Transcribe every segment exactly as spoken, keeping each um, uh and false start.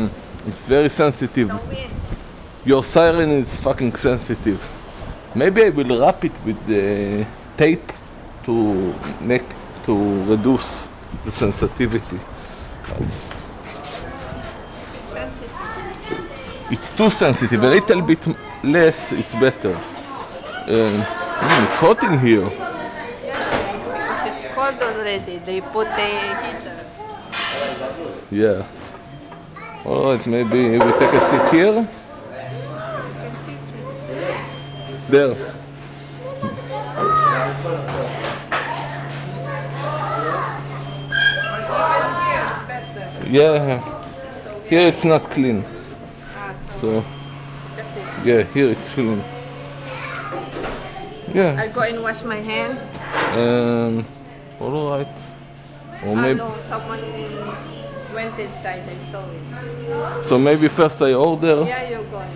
Mm. It's very sensitive. Your siren is fucking sensitive. Maybe I will wrap it with the tape to make to reduce the sensitivity. It's sensitive. It's too sensitive. A little bit less, it's better. Um, mm, it's hot in here. Because it's cold already. They put the heater. Yeah. Alright, maybe we take a seat here. There. Yeah. Here it's not clean. Ah, so, So that's it. yeah, here it's clean. Yeah. I'll go and wash my hand. Um. Alright. Or Ah, maybe. no, someone went inside. I saw it. So maybe first I order. Yeah, you're going.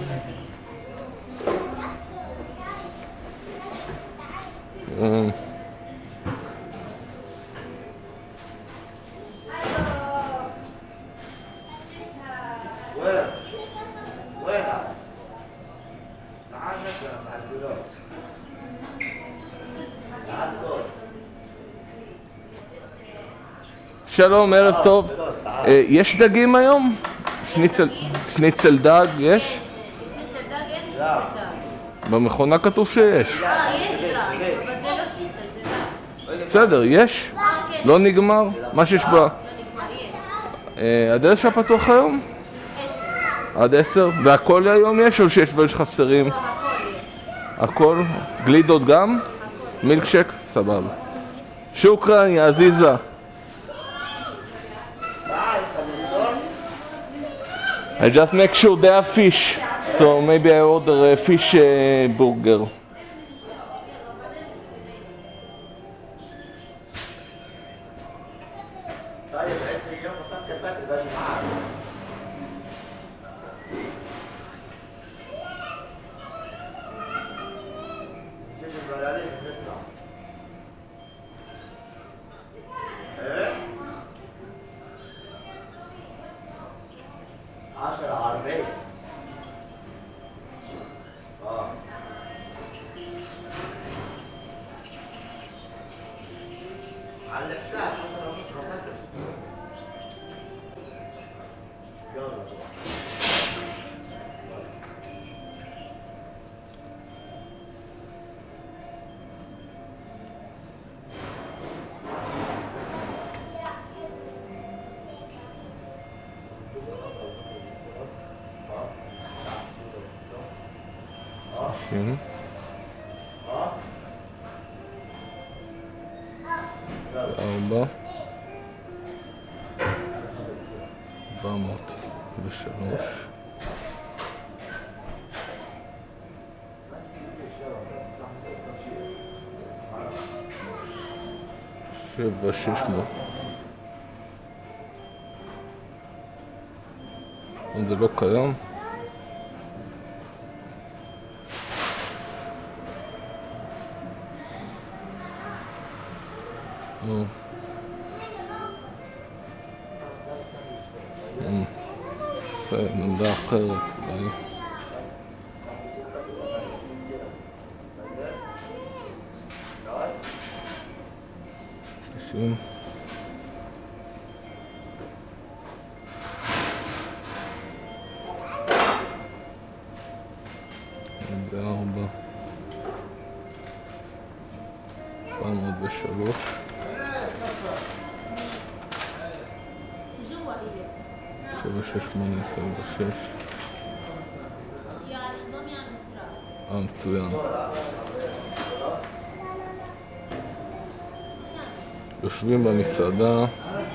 Um, שלום, ערב טוב. אה, יש דגים היום? שניצל, שניצל דג יש? שניצל דג אין שניצל דג. במכונה כתוב שיש. אה, יש דג, אבל זה לא שניצל, זה דג. בסדר, יש? אה, כן. לא נגמר? מה שיש בה? לא נגמר, יש. אה, עד איזה שעה פתוח היום? עשר. עד עשר? והכל היום יש או שיש דברים שחסרים? לא, הכל יש. הכל? גלידות גם? מילקשק? סבבה. שוקרן, יא עזיזה. I just make sure they have fish, so maybe I order a fish uh, burger. عشرة عربية اه علقتها عشرة ونص خسرت يلا כן. ארבע. ארבע מאות ושלוש. שבע שש מאות. זה לא קיים. נו. בסדר, עמדה אחרת. תשעים. עמדה ארבע. ארבע מאות ושלוש. שבע שש שמונה שבע שש. אה, מצוין. יושבים במסעדה.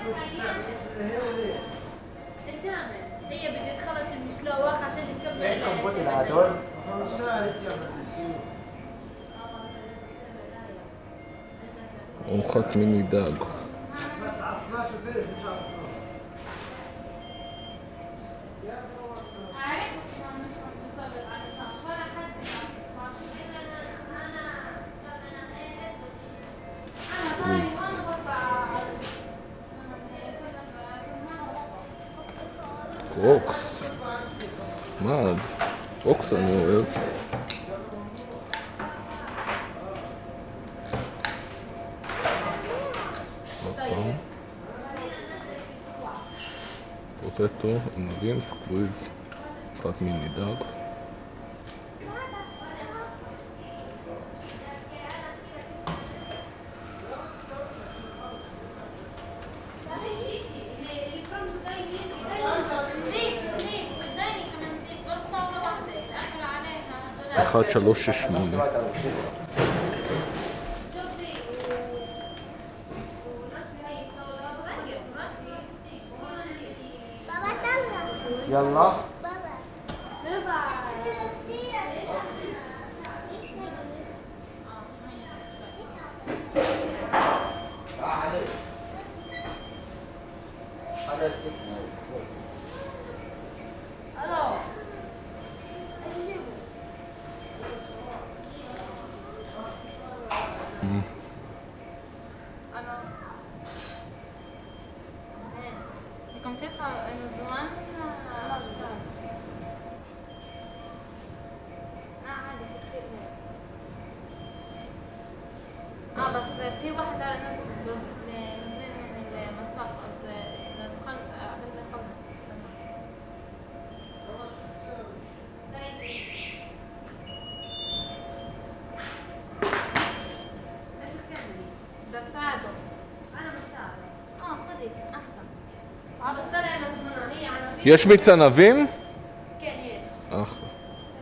ארוחת מיני דג. קרוקס. מה? קרוקס אני אוהב. פוטטו, ענבים, סקוויז, אחת מיני דג. אחת שלוש שש שמונה. يلا اه بس في واحد على ناس نازلين من المساق بس نخلص قبل ما نخلص ايش بتعملي؟ بساعده انا بساعده اه خدي احسن اه بس طلع لازم هي على יש מיץ ענבים? כן יש אחלה.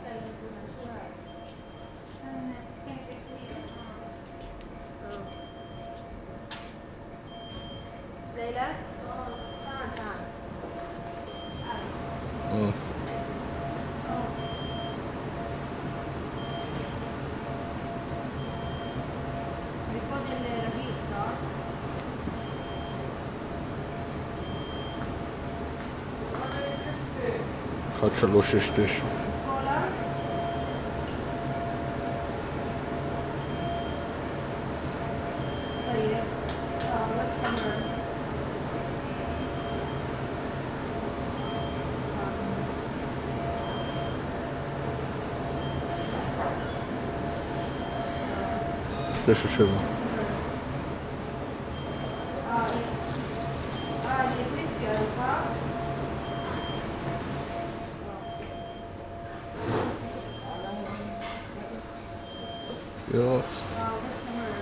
ليلى تعال تعال אה. بيكون الرقيق صح؟ אחת שלוש שש תשע. كولا طيب اه وش كمان؟ תשע שבע. اه اه اللي كريسبي اربعة יוס. اه وش كمان؟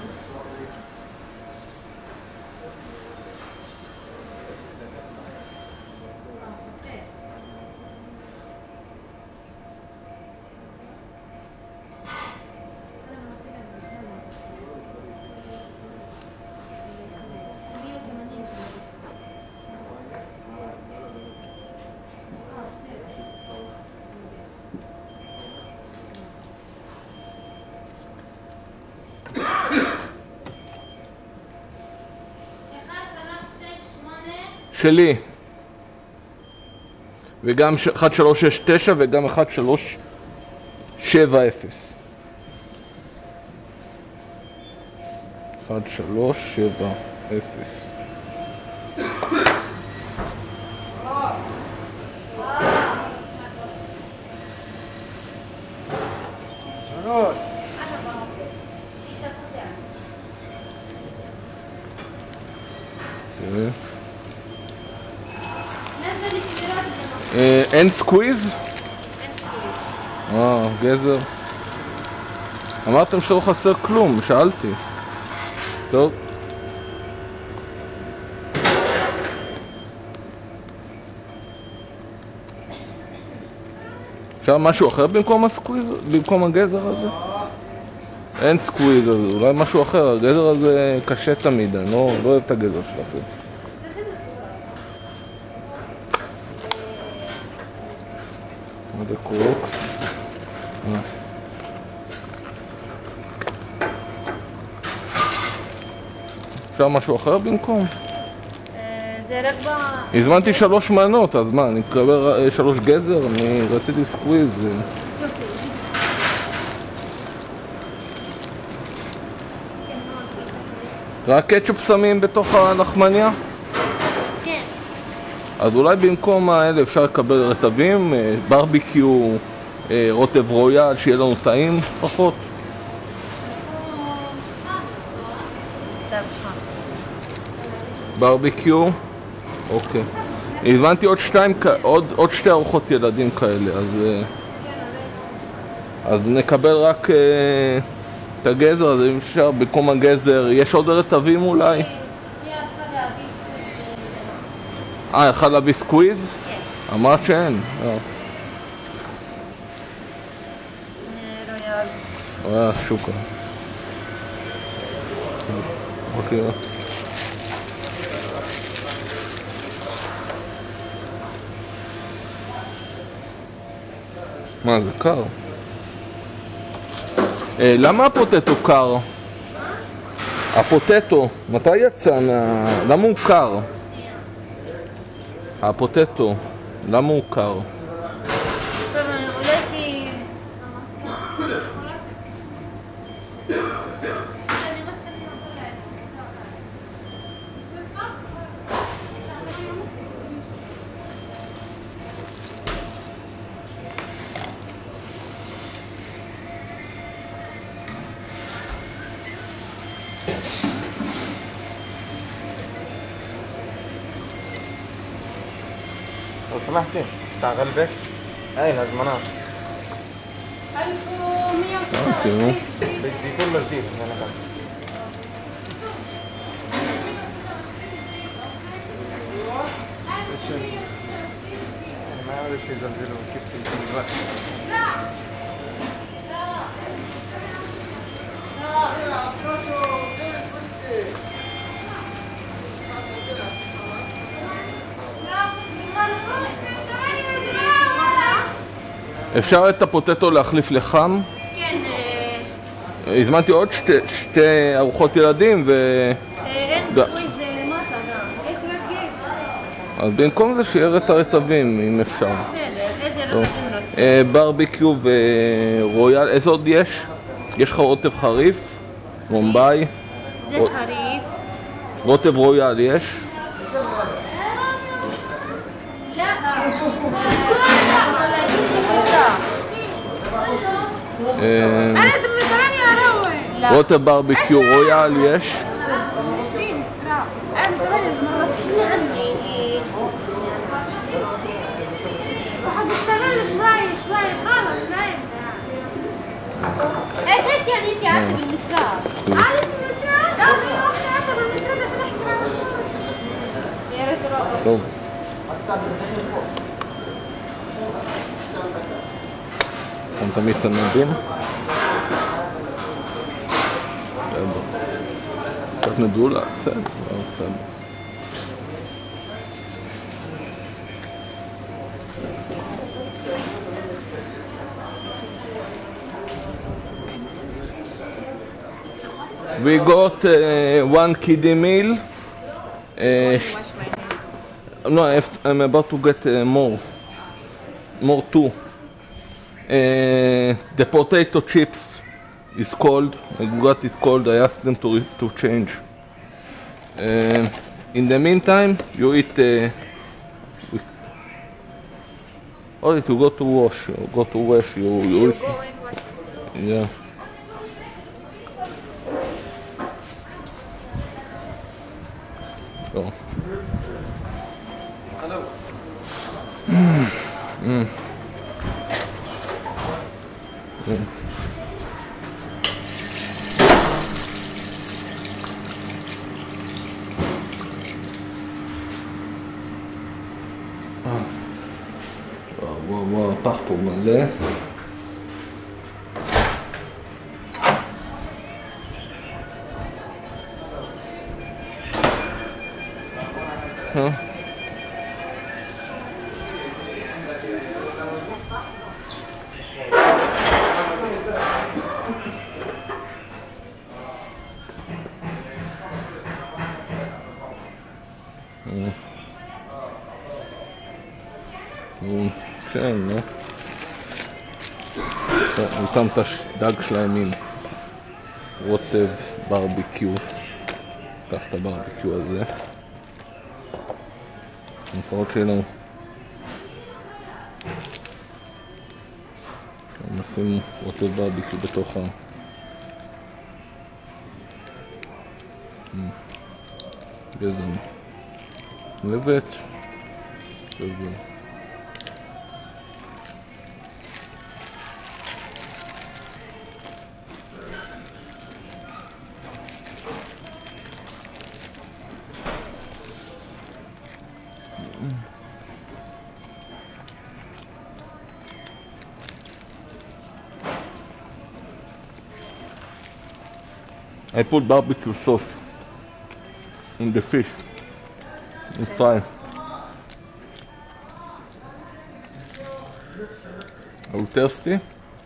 שלי. וגם אחת שלוש שש תשע וגם אחת שלוש שבע אפס. אחת שלוש שבע אפס. תראה. אה, אין סקוויז? אה, גזר. אמרתם שלא חסר כלום, שאלתי. טוב. אפשר משהו אחר במקום הסקוויז? במקום הגזר הזה? אין סקוויז, אז אולי משהו אחר. הגזר הזה קשה תמיד, אני לא, לא אוהב את הגזר שלכם. מה זה קרוקס? אה. אפשר משהו אחר במקום? זה רק ב... הזמנתי שלוש מנות, אז מה, אני אקבל שלוש גזר? אני רציתי סקוויז. רק קטשופ שמים בתוך הלחמניה? כן. אז אולי במקום האלה אפשר לקבל רטבים, ברביקיו, רוטב רויאל, שיהיה לנו טעים לפחות. ברביקיו, אוקיי. הבנתי עוד שתיים, עוד, עוד שתי ארוחות ילדים כאלה, אז, אז נקבל רק את הגזר, אז אם אפשר במקום הגזר, יש עוד רטבים אולי? אה, יכול להביא סקוויז? כן. אמרת שאין? אה. רויאל. אה, שוקה. אוקיי. מה, זה קר? אה, למה הפוטטו קר? הפוטטו, מתי יצא מה... למה הוא קר? הפוטטו, למה הוא קר? אולי כי... لو سمحتي بتاع غلبك هاي الهزمنات ألف ومية وستة بدي كله جديد انا كان ما اعرف شو يزلزلوا كيف يجي الوقت אפשר את הפוטטו להחליף לחם? כן. הזמנתי עוד שתי, שתי ארוחות ילדים ו... אין סקוויז למטה גם, יש רק גזר. אז במקום זה שיהיה את הרטבים אם אפשר. בסדר, איזה רטבים רוצים? ברביקיו ורויאל, איזה עוד יש? יש לך רוטב חריף? מומבאי? זה חריף. רוטב רויאל יש? רוטב ברביקיו רויאל יש? טוב. הם תמיד צנדים? קצת נדולה, בסדר, בסדר. We got uh, one kiddie meal. Uh, no, I have, I'm about to get uh, more. More too. Uh, the potato chips is cold. I got it cold. I asked them to to change. Uh, in the meantime, you eat. Uh, oh, if you go to wash, you go to wash. You you, you eat. Go and wash. Yeah. So. Hello. Mm. Mm. Mm. וואו וואו, הפח פה מלא. אה? כן, נו. ניתן את הדג שלהם עם רוטב ברביקיו. קח את הברביקיו הזה. unfortunately. נשים רוטב ברביקו בתוך ה... גזם. לבט. גזם. I put barbecue sauce in the fish. You try. Are you thirsty?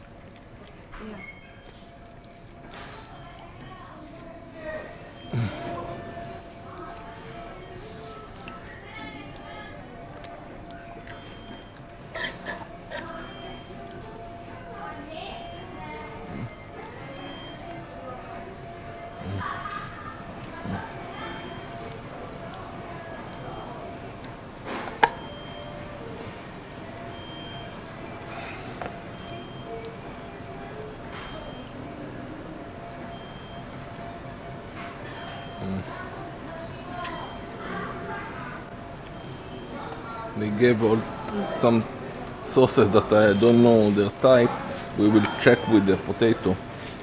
They gave all some sauces that I don't know their type. We will check with the potato.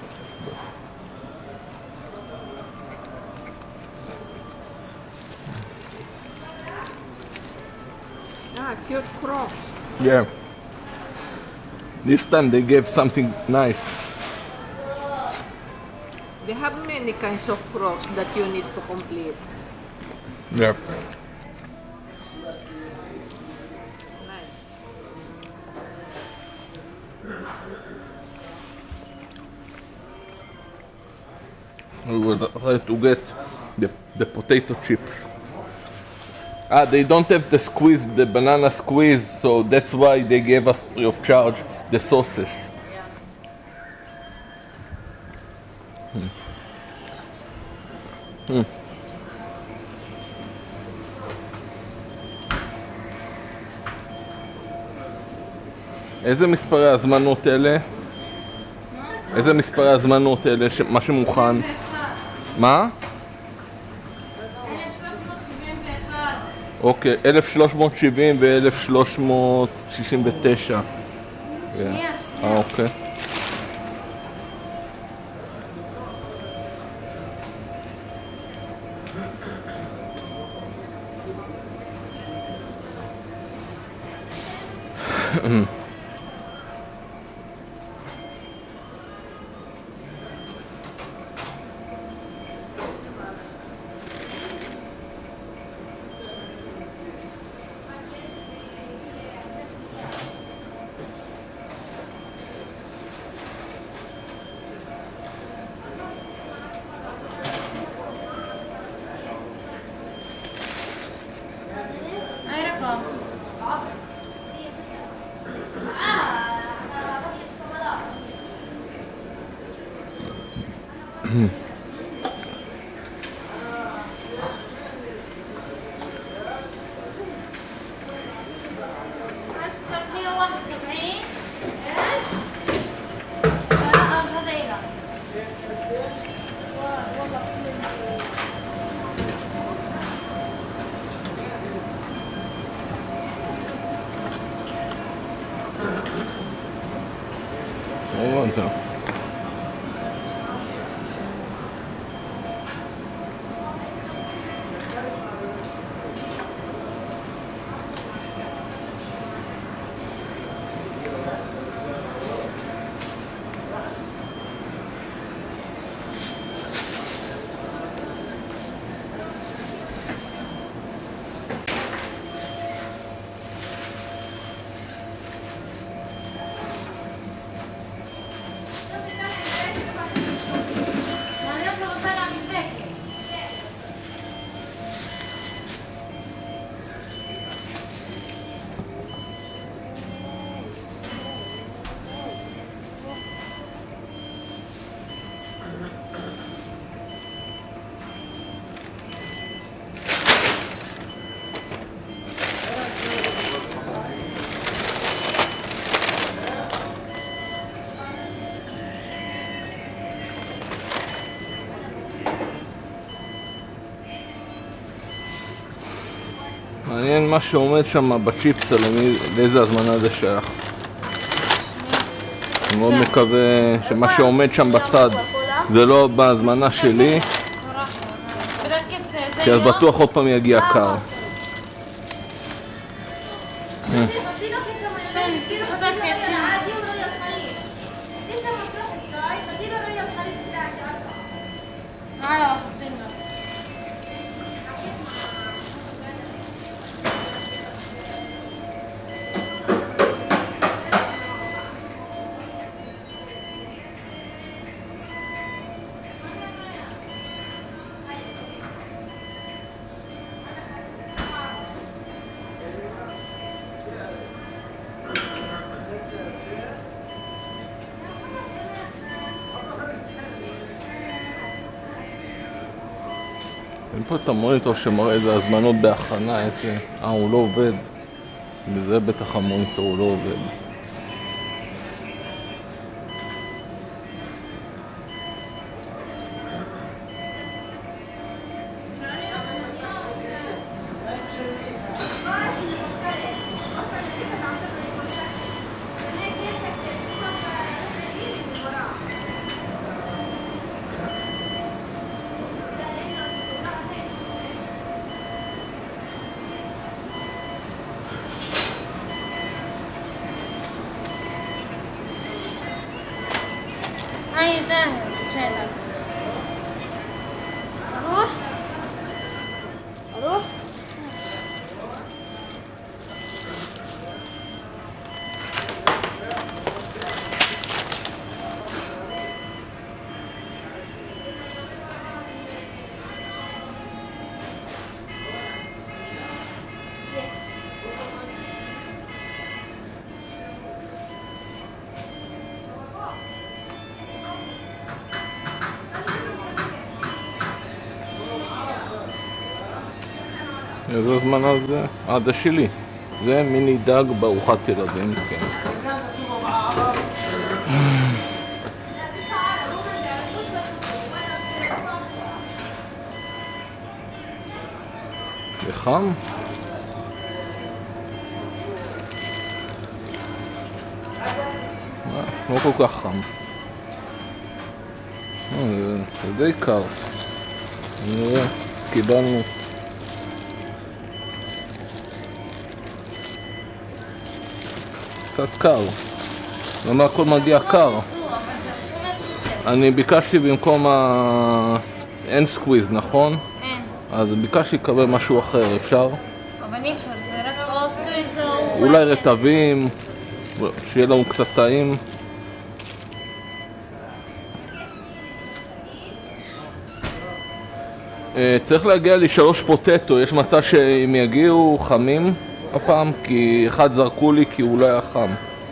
Ah, cute crocs. Yeah. This time they gave something nice. They have many kinds of crocs that you need to complete. Yeah. Nice. We will try to get the, the potato chips. Ah, they don't have the squeeze, the banana squeeze, so that's why they gave us free of charge the sauces. Hmm. Hmm. איזה מספרי הזמנות אלה? איזה מספרי הזמנות אלה? ש... מה שמוכן? מה? אלף שלוש מאות שבעים ואחת. אוקיי, אלף שלוש מאות שבעים ו-אלף שלוש מאות שישים ותשע. שנייה, אה, אוקיי. أي رقم؟ ثلاثمية وواحد وسبعين. لا هذا إيه؟ לא הבנת. מעניין מה שעומד שם בצ'יפס, לאיזה הזמנה זה שייך. אני מאוד מקווה שמה שעומד שם בצד זה לא בהזמנה שלי, כי אז בטוח עוד פעם יגיע קר. אין פה את המוניטור שמראה איזה הזמנות בהכנה, איזה... אה, הוא לא עובד. וזה בטח המוניטור, הוא לא עובד. هاي جاهز شايلك. اروح اروح איזה הזמנה זה? אה, זה שלי. זה מיני דג בארוחת ילדים, כן. זה חם? לא כל כך חם. זה די קר. נראה, קיבלנו. קצת קר. למה הכל מגיע קר? אני ביקשתי במקום ה... אין סקוויז, נכון? אין. אז ביקשתי לקבל משהו אחר, אפשר? אבל אי אפשר, זה רק או סקוויז או... אולי רטבים, שיהיה לנו קצת טעים. צריך להגיע לי שלוש פוטטו, יש מצב שהם יגיעו חמים הפעם, כי אחד זרקו לי כי הוא לא היה חם.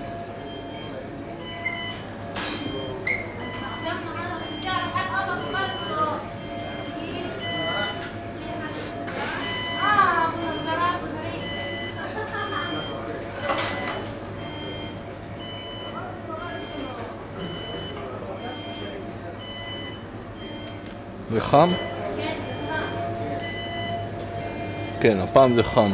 זה חם? כן, הפעם זה חם.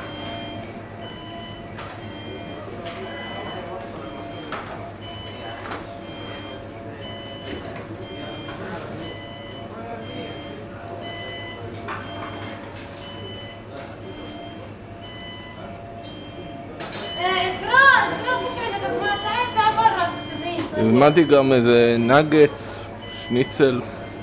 הזמנתי גם איזה נגץ, שניצל.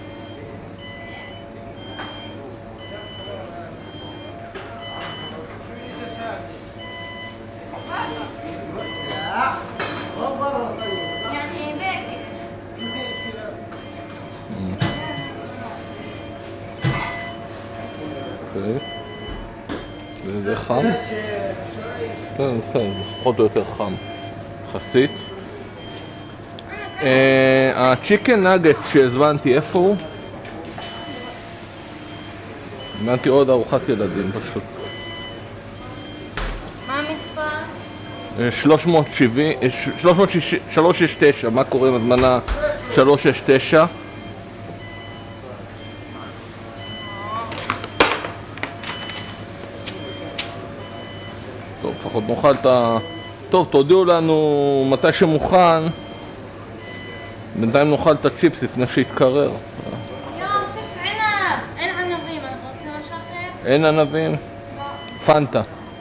זה חם? כן, בסדר, פחות או יותר חם יחסית. הצ'יקן נגטס שהזמנתי, איפה הוא? הזמנתי עוד ארוחת ילדים פשוט. מה המספר? שלוש מאות שבעים, שלוש שש תשע, מה קורה עם הזמנה שלוש שש תשע? טוב, לפחות נאכל את ה... טוב, תודיעו לנו מתי שמוכן. בינתיים נאכל את הצ'יפס לפני שיתקרר. יום, פיש ענב! אין ענבים, אנחנו עושים משהו אחר? אין ענבים? לא. פנטה.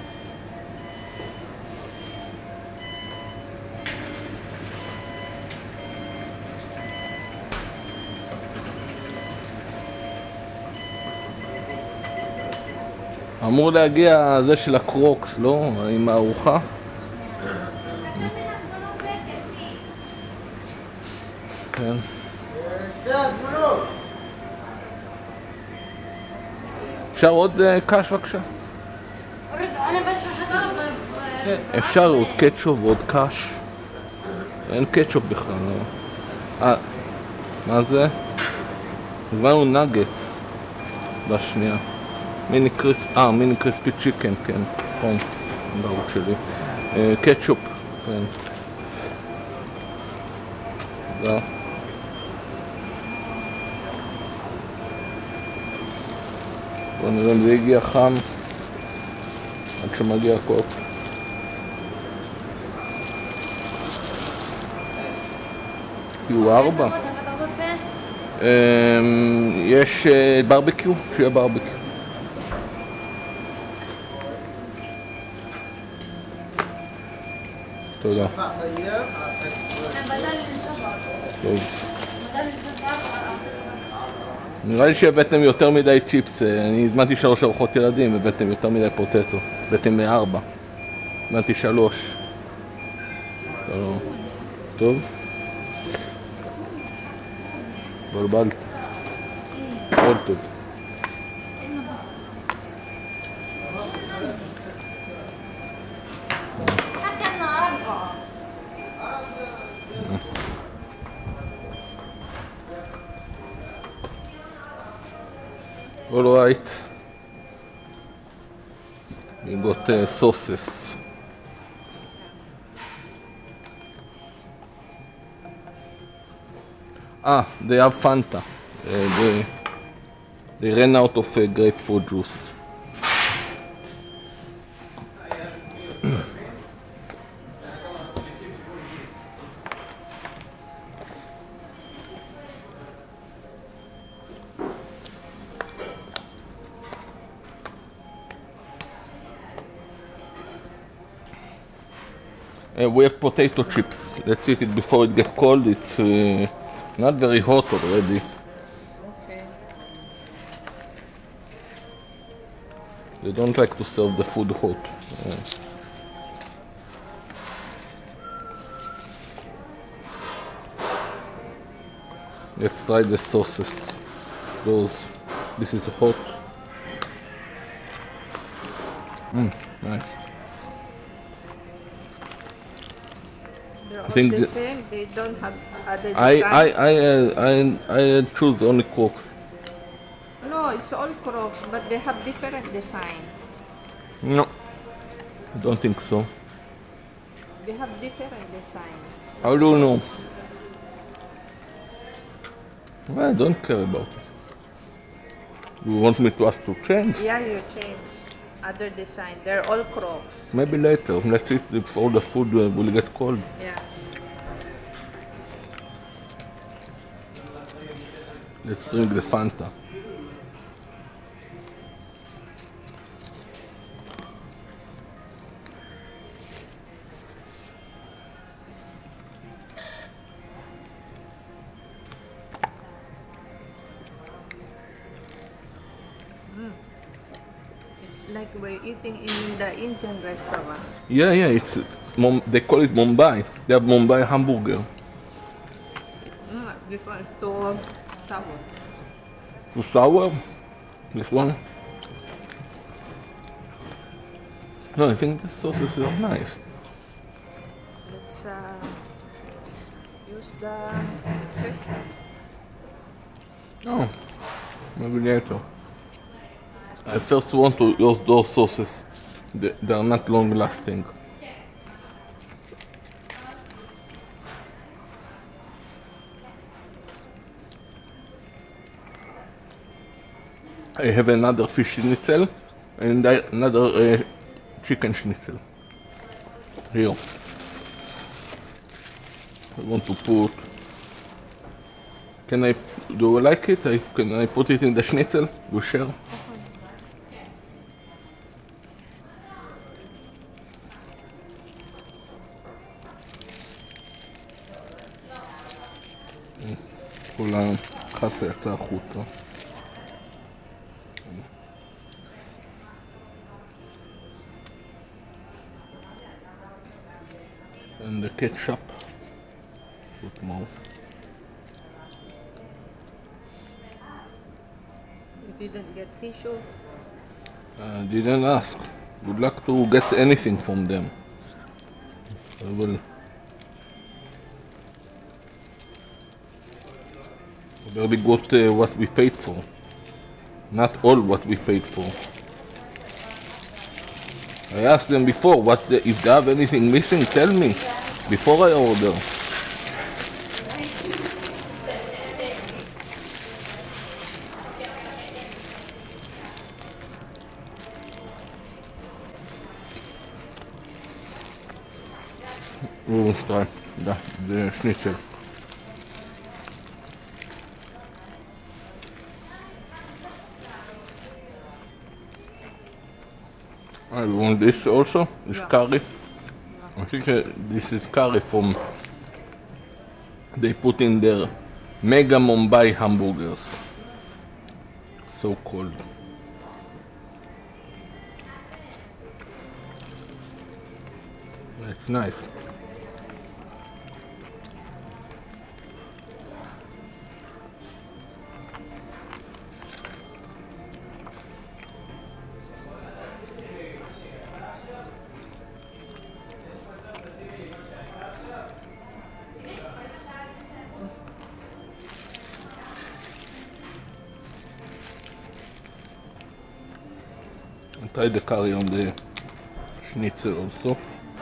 אמור להגיע זה של הקרוקס, לא? עם הארוחה. כן. שתי הזמנות. אפשר עוד אה, קש בבקשה? אני בטח חדרת. אפשר עוד קטשופ ועוד קש. אין קטשופ בכלל, לא. אה, מה זה? הזמנו נגטס בשנייה. מיני קריספ... אה, מיני קריספי צ'יקן, כן. נכון, בערוץ שלי. אה, קטשופ, כן. תודה. בואו נראה אם זה הגיע חם עד שמגיע הקוק. יהיו ארבע. יש ברבקיו? שיהיה ברבקיו. תודה. טוב. נראה לי שהבאתם יותר מדי צ'יפס, אני הזמנתי שלוש ארוחות ילדים, הבאתם יותר מדי פוטטו, הבאתם מארבע, הזמנתי שלוש. טוב. בלבלת. עוד טוב. All right. We got uh, sauces. Ah, they have Fanta. Uh, they, they ran out of uh, grapefruit juice. Uh, we have potato chips. Let's eat it before it gets cold. It's uh, not very hot already. Okay. They don't like to serve the food hot. Uh, let's try the sauces. Those. This is hot. Mm, nice. They're I all think the the- same. They don't have other I design. I I uh, I I choose only Crocs. No, it's all Crocs, but they have different design. No, I don't think so. They have different designs. How do you know? Well, I don't care about it. You want me to ask to change? Yeah, you change other design. They're all Crocs. Maybe later. Let's eat before the food uh, will get cold. Yeah. Let's drink the Fanta. It's like we're eating in the Indian restaurant. Yeah, yeah. It's Mom, they call it Mumbai. They have Mumbai hamburger. Mm, this one is too sour. Too sour. This one. No, I think the sauces are nice. Let's uh, use the switch. Oh, maybe later. I first want to use those sauces. They, they are not long lasting. I have another fish schnitzel and I- another uh, chicken schnitzel. Here. I want to put... Can I... Do you like it? I, can I put it in the schnitzel? We share? כל החסה יצא החוצה. And the ketchup. Put more. You didn't get tissue? I didn't ask. Would like to get anything from them. I will. We barely got uh, what we paid for. Not all what we paid for. I asked them before, what the, if they have anything missing, tell me before I order. Oh, try. Да, the schnitzel. I want this also. This yeah. curry. Yeah. I think uh, this is curry from they put in their Mega Mumbai hamburgers. So cold. That's nice. Try the curry on the schnitzel also.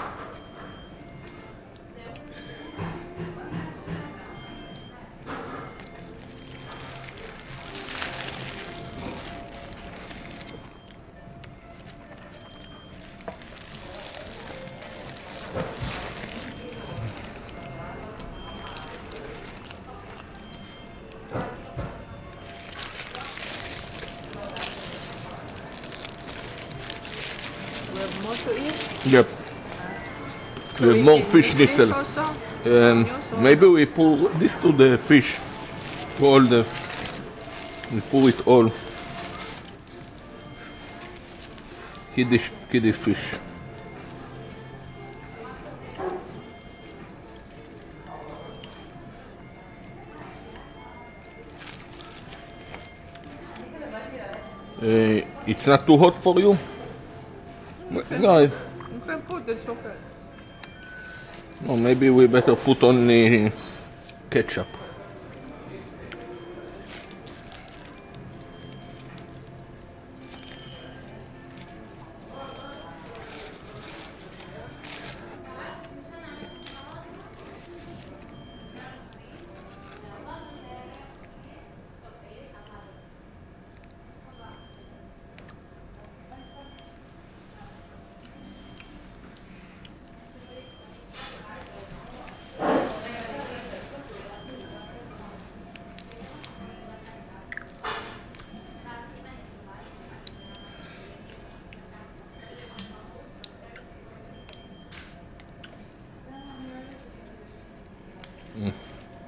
More to eat? Yep. So We have more fish schnitzel. Um, maybe we pull this to the fish. To all the... We pull it all. Kiddish, kiddish fish. Uh, it's not too hot for you? Okay. No. You can put it, okay. No, maybe we better put only ketchup. Mm.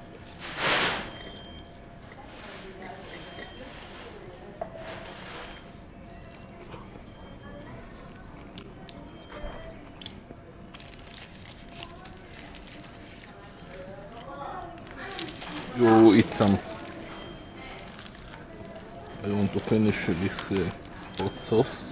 You eat some. I want to finish this uh, hot sauce.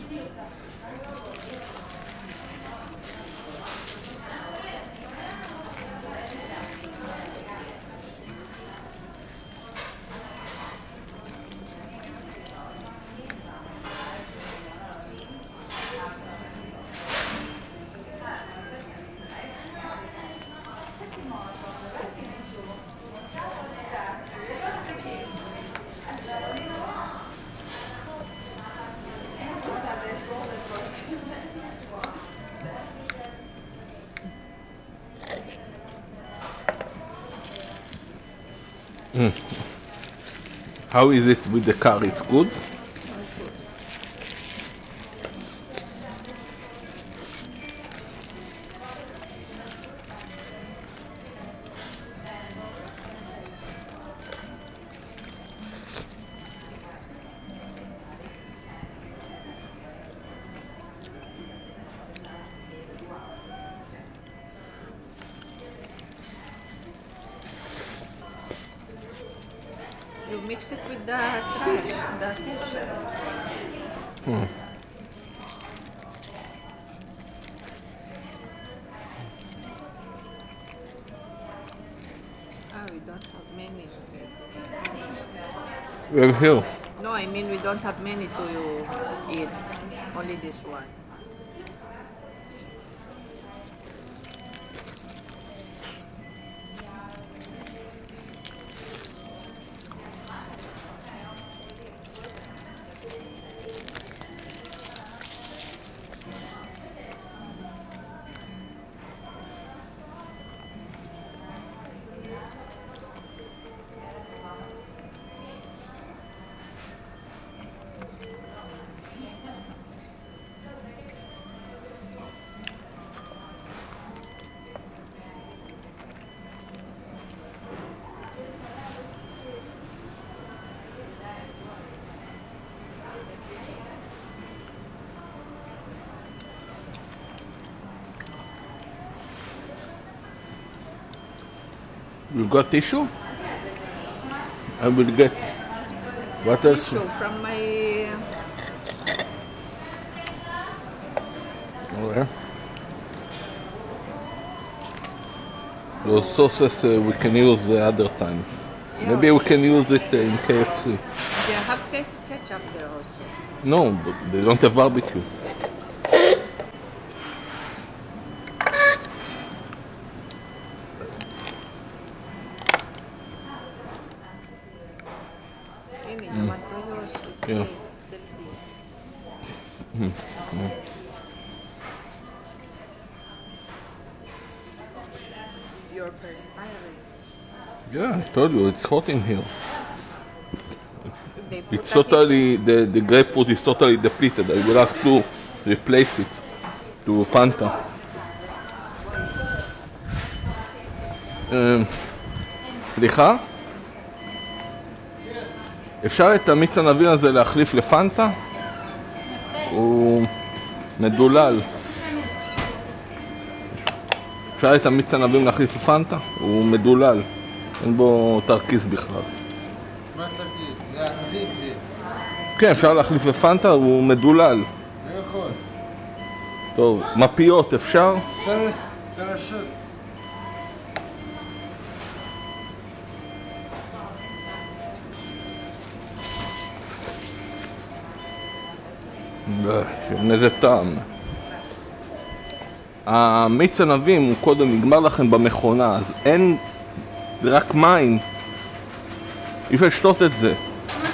How is it with the car? It's good? You mix it with the trash, the tissue. Hmm. Ah, we don't have many. We're here. No, I mean we don't have many to eat. Only this one. You got tissue? I will get. What else? Tissue from my... Okay. Those sauces uh, we can use the other time. Maybe we can use it uh, in K F C. They have ke- ketchup there also. No, but they don't have barbecue. Ini, you want to use, it's Yeah. still, still clean. You're perspiring. Yeah, I told you, it's hot in here. They put It's that in- totally, the, the grapefruit is totally depleted. I will have to replace it to Fanta. Um, סליחה? אפשר את המיץ ענבים הזה להחליף לפנטה? הוא מדולל. אפשר את המיץ ענבים להחליף לפנטה? הוא מדולל. אין בו תרכיז בכלל. מה תגיד? זה ענבים זה. כן, אפשר להחליף לפנטה, הוא מדולל. לא יכול. טוב, מפיות אפשר? צריך, פרשות. אין איזה טעם. המיץ ענבים הוא קודם נגמר לכם במכונה, אז אין, זה רק מים. אי אפשר לשתות את זה.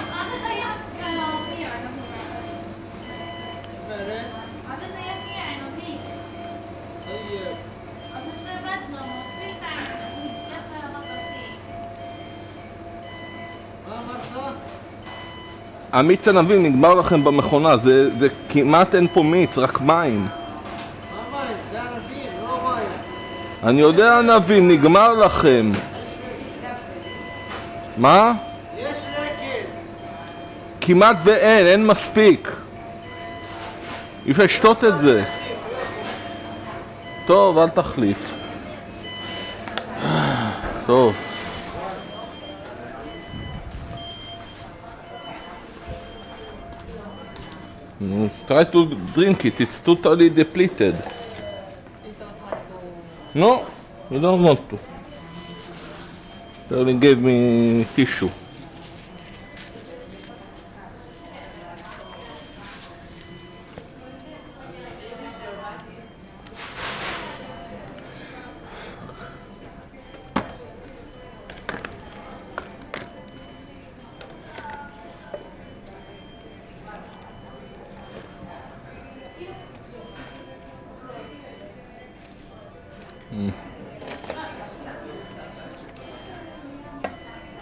המיץ ענבים נגמר לכם במכונה, זה, זה כמעט אין פה מיץ, רק מים. מה מים? זה ענבים, לא מים. אני יודע ענבים, נגמר לכם. מה? יש רגל. כמעט ואין, אין מספיק. אי אפשר לשתות את זה. טוב, אל תחליף. טוב. No, try to drink it, it's totally depleted. You don't want to... No, you don't want to. They only gave me tissue.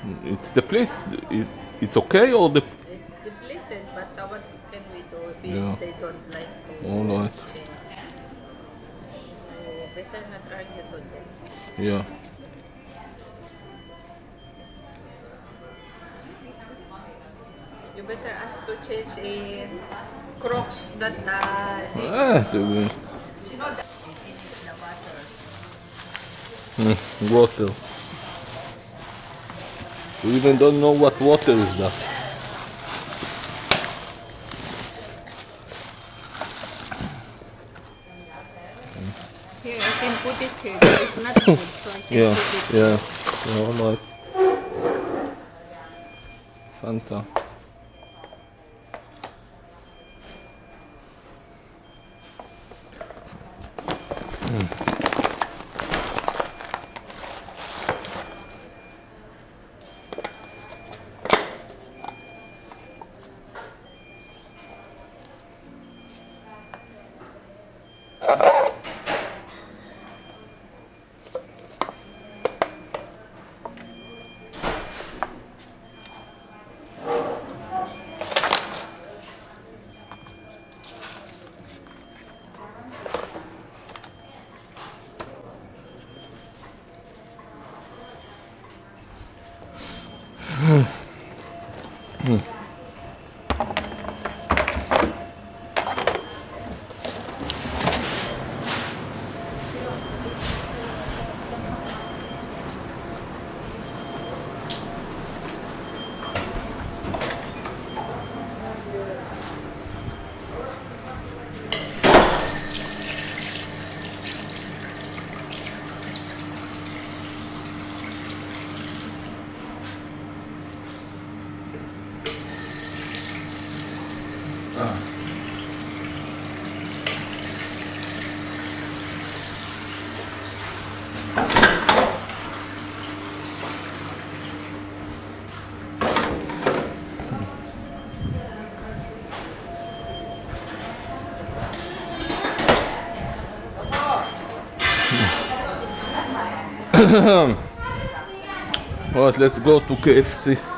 It's depleted. It, it's okay or the? It's depleted, but uh, what can we do if it- Yeah. they don't like to All right. change? So better not argue to them. Yeah. You better ask to change a Crocs that uh, they- Ah, so, uh, you know the, the butter. hmm, water. We even don't know what water is that. Here, I can put it here. It's not good, so I can Yeah, put it. yeah. Yeah, all right. Fanta. Alright, let's go to K F C.